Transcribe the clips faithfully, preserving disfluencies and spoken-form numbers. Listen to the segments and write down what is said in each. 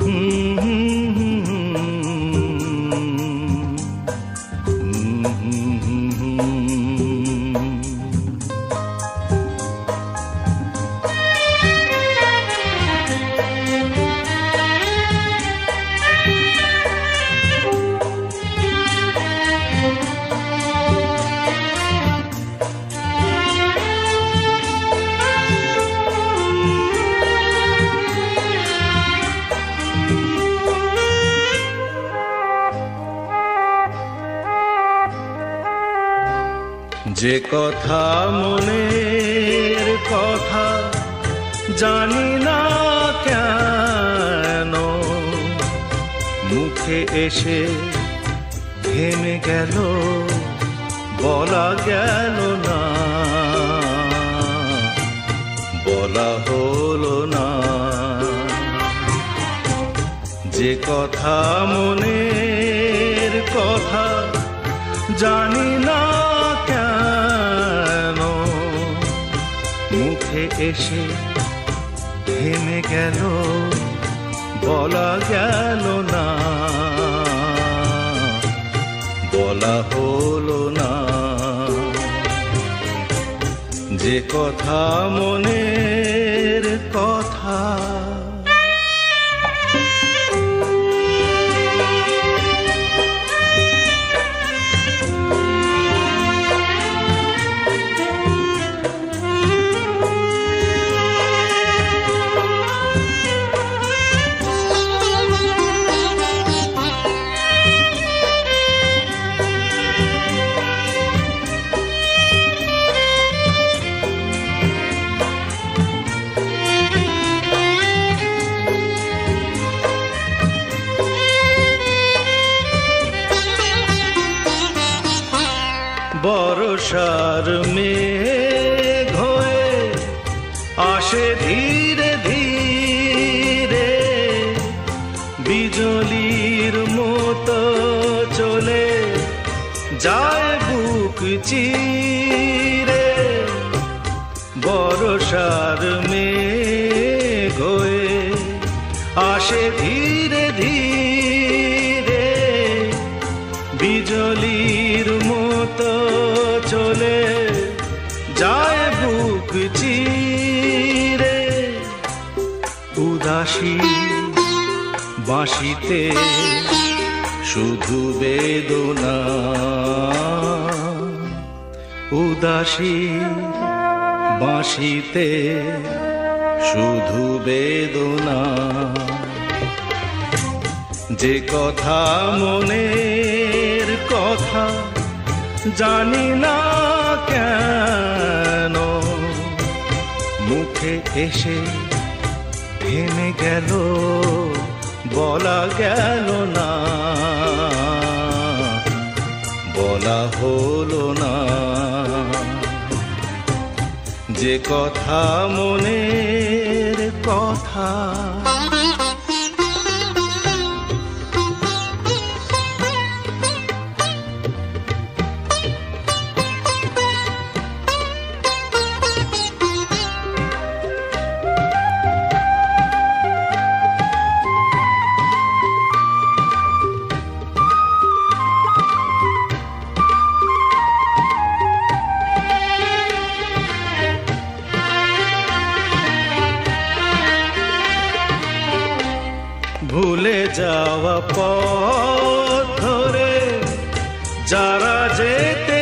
যে কথা মনের কথা জানি না কেন মুখে এসে থেমে গেল বলা গেল না বলা হলো না যে কথা মনের কথা জানি না কেন মুখে এসে থেমে গেল বলা গেল না বলা হলো না যে কথা মনের কথা বর্ষার মেঘ হয়ে আসে ধীরে ধীরে বিজলির মতো চলে যায় বুক চিরে বর্ষার মেঘ হয়ে আসে ধীরে ধীরে বিজলির মতো চলে যায় বুক চিরে উদাসী বাঁশিতে শুধু বেদনা উদাসী বাঁশিতে শুধু বেদনা যে কথা মনের কথা জানি না কেন মুখে এসে থেমে গেল বলা গেল না বলা হলো না যে কথা মনের কথা ভুলে যাওয়া পথ ধরে যারা যেতে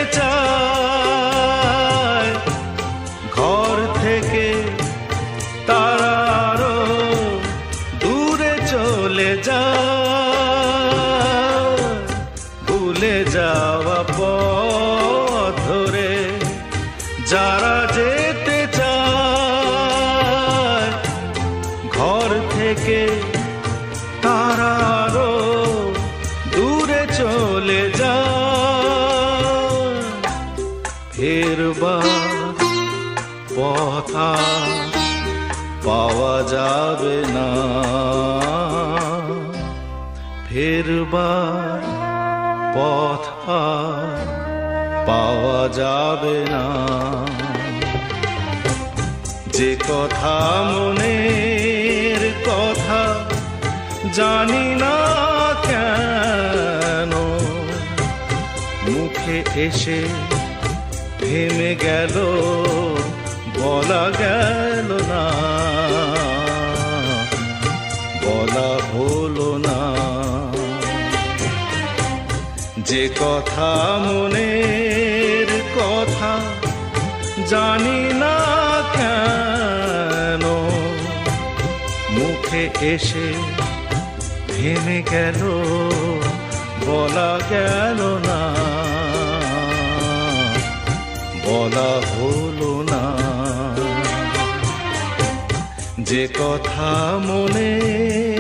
চায় ঘর থেকে তারা আরো দূরে চলে যায় ভুলে যাওয়া পথ ধরে যারা যেতে চায় ঘর থেকে তারা আরো দূরে চলে যায় ফেরবার পথ পাওয়া যাবে না ফেরবার পথ পাওয়া যাবে না যে কথা মনের কথা জানি না কেন মুখে এসে থেমে গেল, বলা গেল না, বলা হলো না। যে কথা মনের কথা জানি না কেন মুখে এসে থেমে গেল, বলা গেল না, বলা হলো না। যে কথা মনে